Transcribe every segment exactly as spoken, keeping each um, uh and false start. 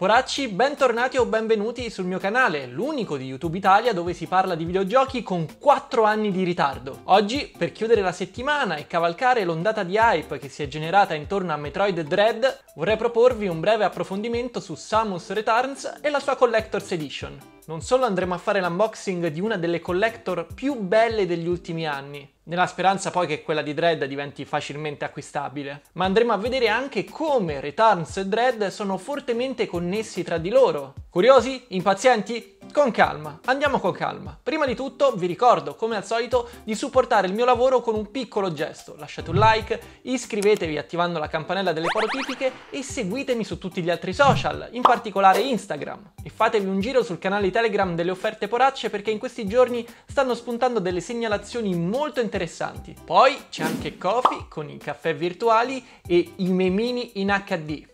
Poracci, bentornati o benvenuti sul mio canale, l'unico di YouTube Italia dove si parla di videogiochi con quattro anni di ritardo. Oggi, per chiudere la settimana e cavalcare l'ondata di hype che si è generata intorno a Metroid Dread, vorrei proporvi un breve approfondimento su Samus Returns e la sua Collector's Edition. Non solo andremo a fare l'unboxing di una delle collector più belle degli ultimi anni, nella speranza poi che quella di Dread diventi facilmente acquistabile, ma andremo a vedere anche come Returns e Dread sono fortemente connessi tra di loro. Curiosi? Impazienti? Con calma, andiamo con calma. Prima di tutto vi ricordo, come al solito, di supportare il mio lavoro con un piccolo gesto. Lasciate un like, iscrivetevi attivando la campanella delle notifiche e seguitemi su tutti gli altri social, in particolare Instagram. E fatevi un giro sul canale Telegram delle offerte poracce perché in questi giorni stanno spuntando delle segnalazioni molto interessanti. Poi c'è anche Ko-fi con i caffè virtuali e i memini in acca di.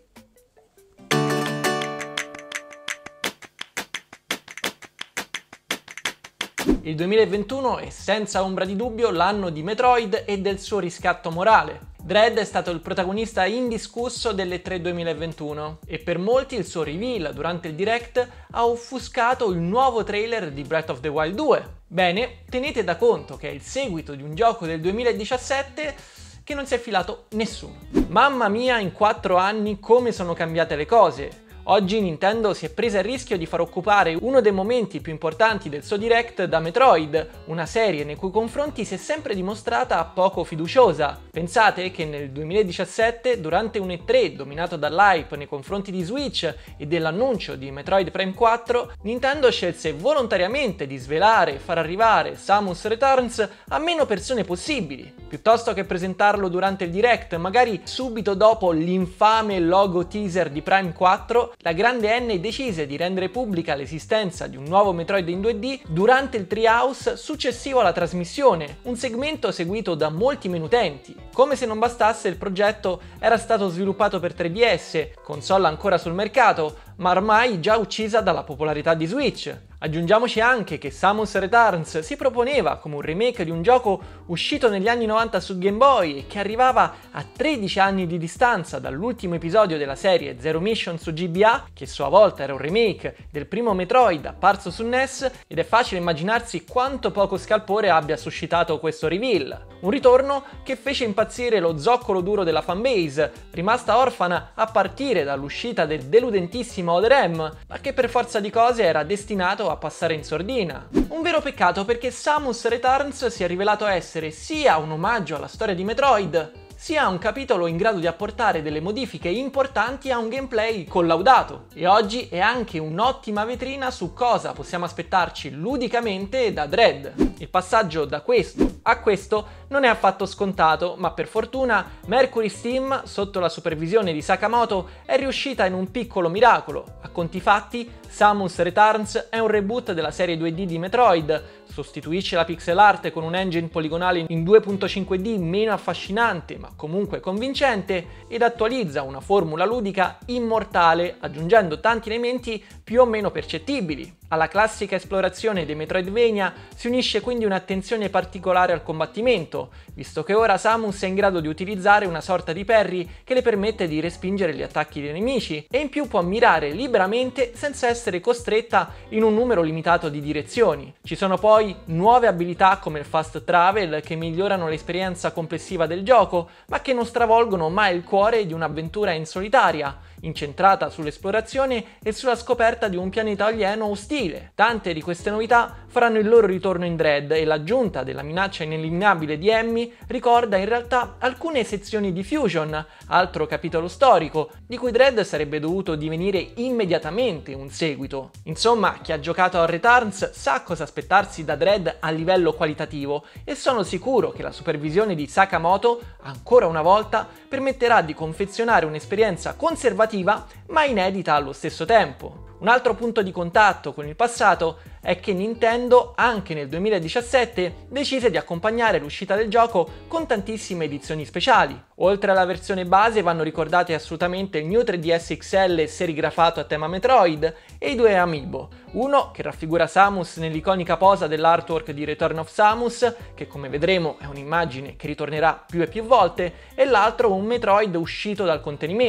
Il duemilaventuno è senza ombra di dubbio l'anno di Metroid e del suo riscatto morale. Dread è stato il protagonista indiscusso delle tre duemilaventuno e per molti il suo reveal durante il direct ha offuscato il nuovo trailer di Breath of the Wild due. Bene, tenete da conto che è il seguito di un gioco del duemiladiciassette che non si è filato nessuno. Mamma mia, in quattro anni come sono cambiate le cose! Oggi Nintendo si è presa il rischio di far occupare uno dei momenti più importanti del suo direct da Metroid, una serie nei cui confronti si è sempre dimostrata poco fiduciosa. Pensate che nel duemiladiciassette, durante un E tre dominato dall'hype nei confronti di Switch e dell'annuncio di Metroid Prime quattro, Nintendo scelse volontariamente di svelare e far arrivare Samus Returns a meno persone possibili, piuttosto che presentarlo durante il direct, magari subito dopo l'infame logo teaser di Prime quattro. La grande N decise di rendere pubblica l'esistenza di un nuovo Metroid in due D durante il Treehouse successivo alla trasmissione, un segmento seguito da molti meno utenti. Come se non bastasse, il progetto era stato sviluppato per tre D S, console ancora sul mercato, ma ormai già uccisa dalla popolarità di Switch. Aggiungiamoci anche che Samus Returns si proponeva come un remake di un gioco uscito negli anni novanta su Game Boy e che arrivava a tredici anni di distanza dall'ultimo episodio della serie Zero Mission su G B A, che a sua volta era un remake del primo Metroid apparso su N E S, ed è facile immaginarsi quanto poco scalpore abbia suscitato questo reveal. Un ritorno che fece impazzire lo zoccolo duro della fanbase, rimasta orfana a partire dall'uscita del deludentissimo Other M, ma che per forza di cose era destinato a passare in sordina. Un vero peccato perché Samus Returns si è rivelato essere sia un omaggio alla storia di Metroid, sia un capitolo in grado di apportare delle modifiche importanti a un gameplay collaudato. E oggi è anche un'ottima vetrina su cosa possiamo aspettarci ludicamente da Dread. Il passaggio da questo a questo non è affatto scontato, ma per fortuna Mercury Steam, sotto la supervisione di Sakamoto, è riuscita in un piccolo miracolo. A conti fatti, Samus Returns è un reboot della serie due D di Metroid, sostituisce la pixel art con un engine poligonale in due punto cinque D meno affascinante ma comunque convincente ed attualizza una formula ludica immortale aggiungendo tanti elementi più o meno percettibili. Alla classica esplorazione dei Metroidvania si unisce quindi un'attenzione particolare al combattimento, visto che ora Samus è in grado di utilizzare una sorta di parry che le permette di respingere gli attacchi dei nemici e in più può mirare liberamente senza essere costretta in un numero limitato di direzioni. Ci sono poi nuove abilità come il fast travel che migliorano l'esperienza complessiva del gioco, ma che non stravolgono mai il cuore di un'avventura in solitaria, incentrata sull'esplorazione e sulla scoperta di un pianeta alieno ostile. Tante di queste novità faranno il loro ritorno in Dread e l'aggiunta della minaccia ineliminabile di Emmy ricorda in realtà alcune sezioni di Fusion, altro capitolo storico, di cui Dread sarebbe dovuto divenire immediatamente un seguito. Insomma, chi ha giocato a Returns sa cosa aspettarsi da Dread a livello qualitativo e sono sicuro che la supervisione di Sakamoto, ancora una volta, permetterà di confezionare un'esperienza conservativa ma inedita allo stesso tempo. Un altro punto di contatto con il passato è che Nintendo, anche nel duemiladiciassette, decise di accompagnare l'uscita del gioco con tantissime edizioni speciali. Oltre alla versione base vanno ricordati assolutamente il New tre D S X L serigrafato a tema Metroid e i due amiibo, uno che raffigura Samus nell'iconica posa dell'artwork di Return of Samus, che come vedremo è un'immagine che ritornerà più e più volte, e l'altro un Metroid uscito dal contenimento.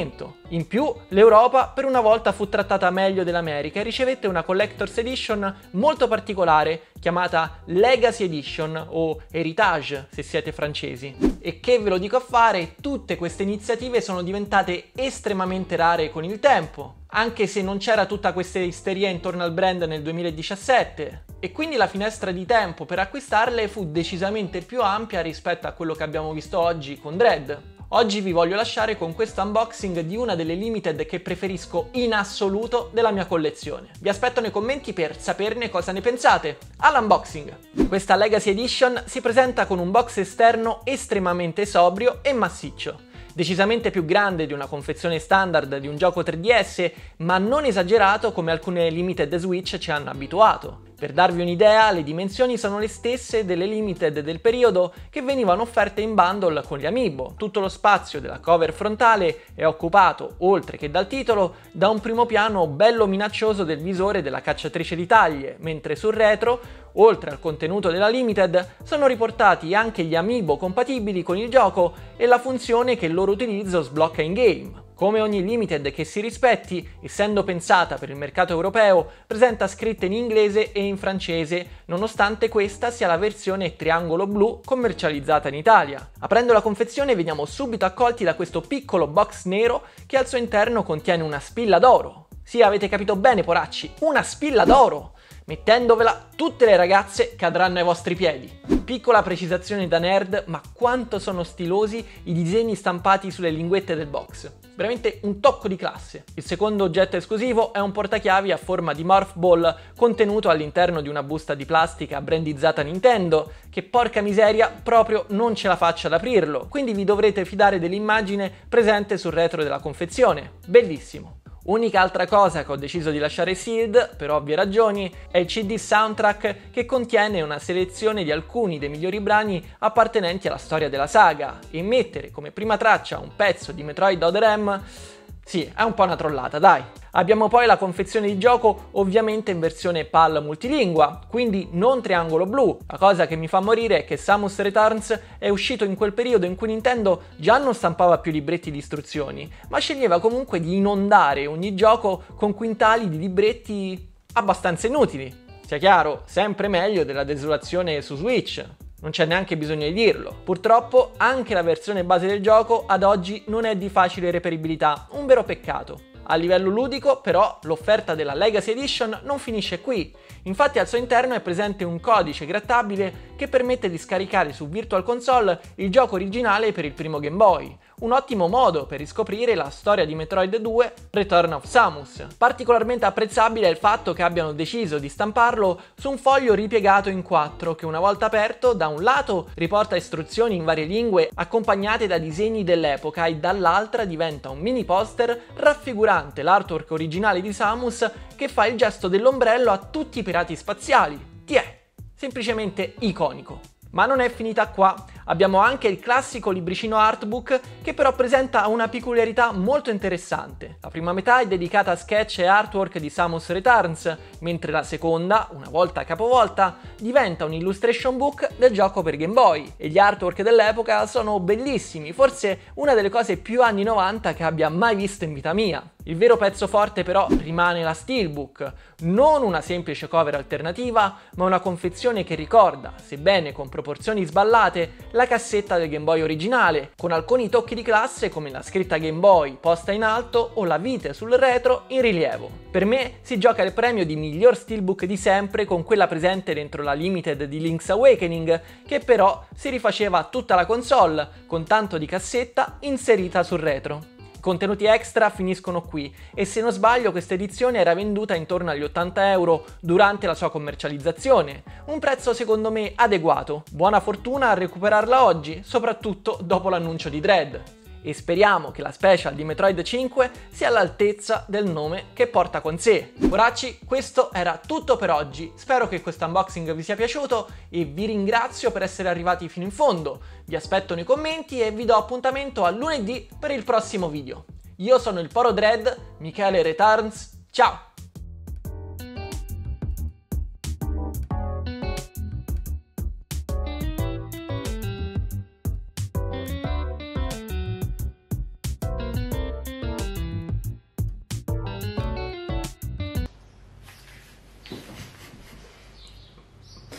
In più, l'Europa per una volta fu trattata meglio dell'America e ricevette una Collector's Edition molto particolare chiamata Legacy Edition o Heritage se siete francesi. E che ve lo dico a fare, tutte queste iniziative sono diventate estremamente rare con il tempo, anche se non c'era tutta questa isteria intorno al brand nel duemiladiciassette, e quindi la finestra di tempo per acquistarle fu decisamente più ampia rispetto a quello che abbiamo visto oggi con Dredd. Oggi vi voglio lasciare con questo unboxing di una delle limited che preferisco in assoluto della mia collezione. Vi aspetto nei commenti per saperne cosa ne pensate. All'unboxing! Questa Legacy Edition si presenta con un box esterno estremamente sobrio e massiccio. Decisamente più grande di una confezione standard di un gioco tre D S, ma non esagerato come alcune limited Switch ci hanno abituato. Per darvi un'idea, le dimensioni sono le stesse delle limited del periodo che venivano offerte in bundle con gli Amiibo. Tutto lo spazio della cover frontale è occupato, oltre che dal titolo, da un primo piano bello minaccioso del visore della cacciatrice di taglie, mentre sul retro, oltre al contenuto della limited, sono riportati anche gli Amiibo compatibili con il gioco e la funzione che il loro utilizzo sblocca in game. Come ogni limited che si rispetti, essendo pensata per il mercato europeo, presenta scritte in inglese e in francese, nonostante questa sia la versione triangolo blu commercializzata in Italia. Aprendo la confezione veniamo subito accolti da questo piccolo box nero che al suo interno contiene una spilla d'oro. Sì, avete capito bene, poracci, una spilla d'oro! Mettendovela, tutte le ragazze cadranno ai vostri piedi. Piccola precisazione da nerd, ma quanto sono stilosi i disegni stampati sulle linguette del box. Veramente un tocco di classe. Il secondo oggetto esclusivo è un portachiavi a forma di Morph Ball contenuto all'interno di una busta di plastica brandizzata Nintendo, che porca miseria proprio non ce la faccia ad aprirlo, quindi vi dovrete fidare dell'immagine presente sul retro della confezione. Bellissimo. Unica altra cosa che ho deciso di lasciare sealed, per ovvie ragioni, è il C D soundtrack che contiene una selezione di alcuni dei migliori brani appartenenti alla storia della saga, e mettere come prima traccia un pezzo di Metroid Other M, sì, è un po' una trollata, dai. Abbiamo poi la confezione di gioco ovviamente in versione PAL multilingua, quindi non triangolo blu. La cosa che mi fa morire è che Samus Returns è uscito in quel periodo in cui Nintendo già non stampava più libretti di istruzioni, ma sceglieva comunque di inondare ogni gioco con quintali di libretti abbastanza inutili. Sia chiaro, sempre meglio della desolazione su Switch. Non c'è neanche bisogno di dirlo. Purtroppo anche la versione base del gioco ad oggi non è di facile reperibilità, un vero peccato. A livello ludico, però, l'offerta della Legacy Edition non finisce qui. Infatti al suo interno è presente un codice grattabile che permette di scaricare su Virtual Console il gioco originale per il primo Game Boy. Un ottimo modo per riscoprire la storia di Metroid due Return of Samus. Particolarmente apprezzabile è il fatto che abbiano deciso di stamparlo su un foglio ripiegato in quattro che una volta aperto da un lato riporta istruzioni in varie lingue accompagnate da disegni dell'epoca e dall'altra diventa un mini poster raffigurante l'artwork originale di Samus che fa il gesto dell'ombrello a tutti i pirati spaziali. Tiè, semplicemente iconico. Ma non è finita qua, abbiamo anche il classico libricino artbook che però presenta una peculiarità molto interessante. La prima metà è dedicata a sketch e artwork di Samus Returns, mentre la seconda, una volta capovolta, diventa un illustration book del gioco per Game Boy. E gli artwork dell'epoca sono bellissimi, forse una delle cose più anni novanta che abbia mai visto in vita mia. Il vero pezzo forte però rimane la steelbook, non una semplice cover alternativa, ma una confezione che ricorda, sebbene con proporzioni sballate, la cassetta del Game Boy originale, con alcuni tocchi di classe come la scritta Game Boy posta in alto o la vite sul retro in rilievo. Per me si gioca il premio di miglior steelbook di sempre con quella presente dentro la limited di Link's Awakening, che però si rifaceva a tutta la console, con tanto di cassetta inserita sul retro. I contenuti extra finiscono qui e se non sbaglio questa edizione era venduta intorno agli ottanta euro durante la sua commercializzazione, un prezzo secondo me adeguato. Buona fortuna a recuperarla oggi, soprattutto dopo l'annuncio di Dredd. E speriamo che la special di Metroid cinque sia all'altezza del nome che porta con sé. Poracci, questo era tutto per oggi, spero che questo unboxing vi sia piaciuto e vi ringrazio per essere arrivati fino in fondo. Vi aspetto nei commenti e vi do appuntamento a lunedì per il prossimo video. Io sono il Poro Dredd, Michele Returns, ciao!